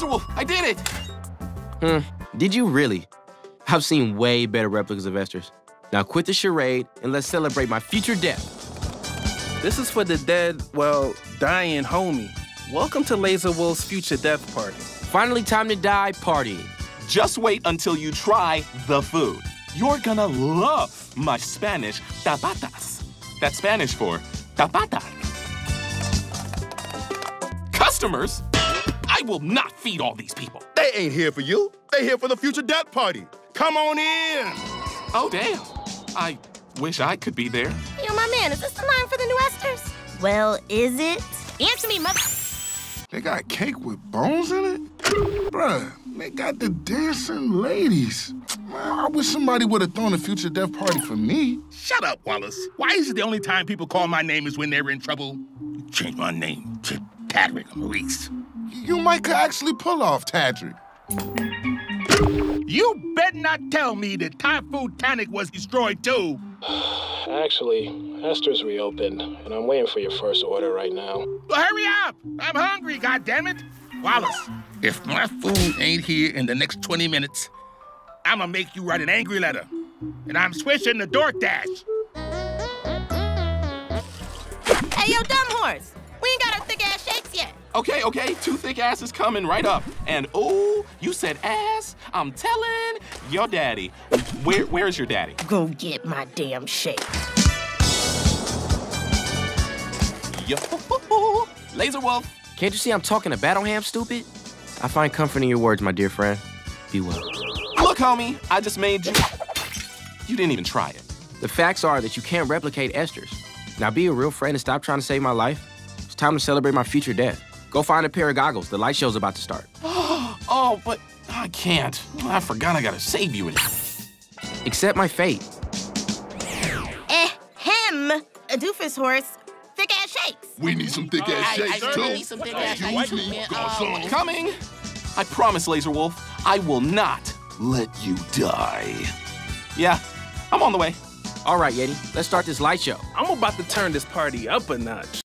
Lazor Wulf, I did it! Did you really? I've seen way better replicas of Esther's. Now quit the charade and let's celebrate my future death. This is for the dead, well, dying homie. Welcome to Lazor Wulf's future death party. Finally time to die partying. Just wait until you try the food. You're gonna love my Spanish tapatas. That's Spanish for tapata. Customers? I will not feed all these people. They ain't here for you. They here for the future death party. Come on in. Oh, damn. I wish I could be there. Yo, my man, is this the line for the new Esters? Well, is it? Answer me, mother. They got cake with bones in it? Bruh, they got the dancing ladies. Man, I wish somebody would have thrown a future death party for me. Shut up, Wallace. Why is it the only time people call my name is when they're in trouble? You change my name to Tadrick Maurice. You might could actually pull off Tadrick. You better not tell me that Typhoon Tannic was destroyed too. Actually, Esther's reopened, and I'm waiting for your first order right now. Well, hurry up! I'm hungry, goddammit! Wallace, if my food ain't here in the next 20 minutes, I'ma make you write an angry letter. And I'm switching the DoorDash. Hey, yo, dumb horse. We ain't got our thick-ass shakes yet. Okay, 2 thick asses coming right up. And oh, you said ass? I'm telling your daddy. Where's your daddy? Go get my damn shake. Yo, Lazor Wulf. Can't you see I'm talking to Battle Ham, stupid? I find comfort in your words, my dear friend. Be well. Look, homie, I just made you. You didn't even try it. The facts are that you can't replicate Esther's. Now be a real friend and stop trying to save my life. It's time to celebrate my future death. Go find a pair of goggles. The light show's about to start. Oh, but I can't. I forgot I gotta save you. Accept my fate. Him, a doofus horse, thick-ass shakes. We need some thick-ass shakes, I too. really need some thick-ass shakes. Excuse me, garçon. Coming. I promise, Lazor Wulf, I will not let you die. Yeah, I'm on the way. All right, Yeti, let's start this light show. I'm about to turn this party up a notch.